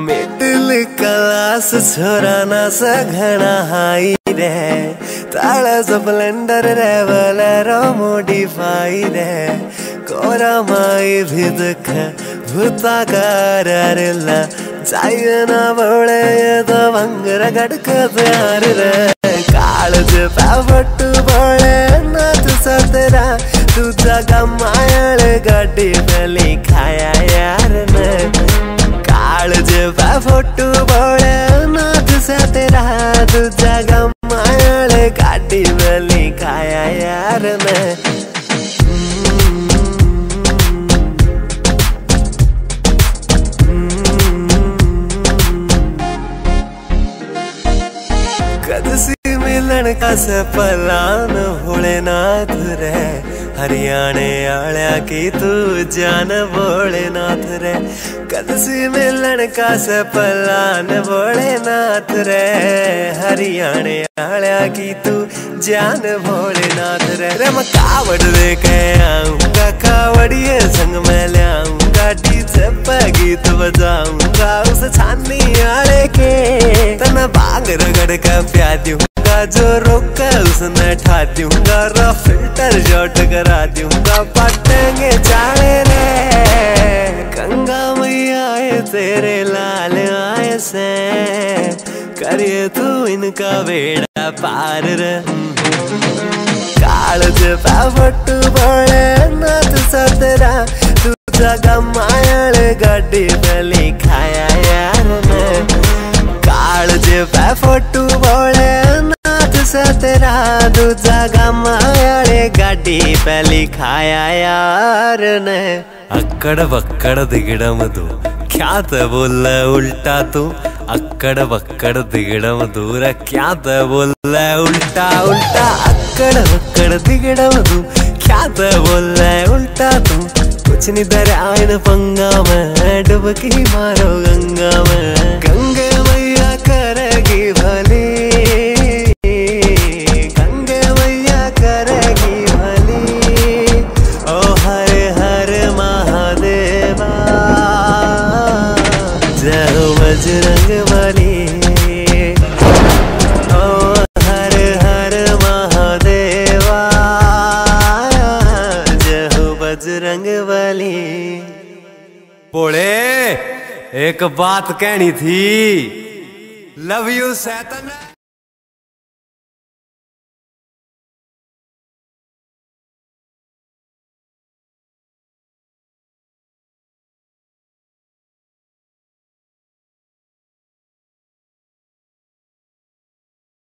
Middle class छोरा ना सघना high रे ताला स्प्लेंडर रेवलर मॉडिफाई रे कोरा माई भी दुख भूता करला चाहिए ना बोले तो भंगर गड़क प्यार रे काळज पावटू बोले ना तू सतरा तुझा कमायल गाडी में खाया यार ने काळज पावटू बोले ना तू सतरा तुझा कमायल गाडी में खाया यार ने कदसी मिलन का सपलान भोलेनाथ रे हरियाणे आल्या की तू जान भोलेनाथ रे कदसी मिलन का सपलान भोलेनाथ रे हरियाणे आल्या की तू जान भोलेनाथ रे मैं कावड़ लेके आऊंगा कावड़िए संग में ले आऊंगा डीजे पे गीत बजाऊंगा उस छानी आले के तना बाग रगड़ का प्यार दूंगा जो रोका उसने ठा दूंगा रा फिल्टर शॉट करा दूंगा पटेंगे चाले रे गंगा मैया आए तेरे लाल आए से करिए तू इनका बेड़ा पार रे काळज पावटू बोले ना तू सतरा तुझा कमायल गाडी में खाया यार ने काळज पावटू बोले ना तू सतरा तुझा कमायल गाडी में खाया यार ने अक्कड़ बक्कड़ दिगड़म तू क्या बोल उल्टा तू अक्कड़ बक्कड़ दिगड़म दूर क्या बोल उल्टा उल्टा अक्कड़ बक्कड़ दिगड़म तू क्या बोल उल्टा तू कुछ नहीं दरिया पंगा में डुबकी मारो गंगा में गंगे मैया करेगी भली गंगे मैया करेगी भली ओ हर हर महादेवा जय हो बजरंग बली ओ हर हर महादेवा जय हो बजरंग बली। बोले एक बात कहनी थी लव यू सैतन।